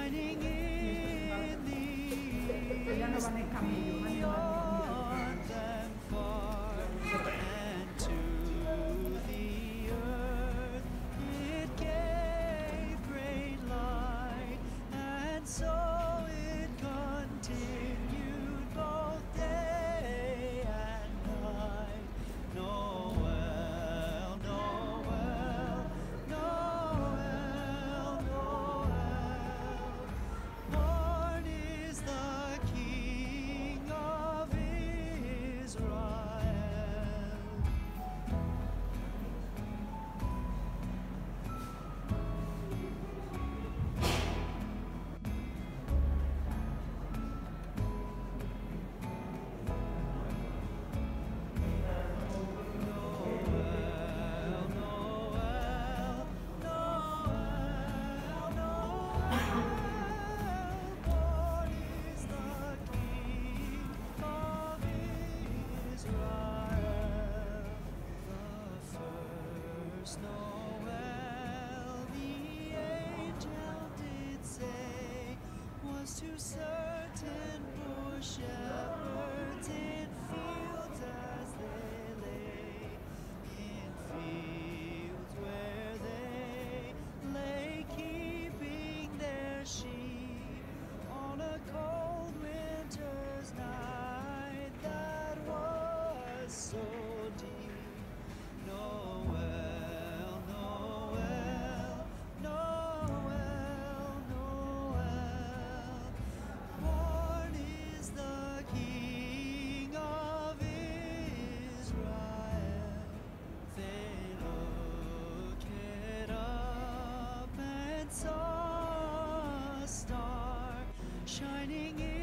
shining in the east, beyond them far, and to the earth it gave great light, and so it continued both day and night. Noel, Noel, Noel, Noel. Born is the King of Israel. Noel, Noel, Noel, Noel. Born is the King of Israel. The first Noel, the angel did say, was to certain poor shepherds in fields as they lay, in fields where they lay keeping their sheep on a cold winter's night that was so deep. Noel, Noel, Noel, Noel. Born is the King of Israel. They looked up and saw a star shining in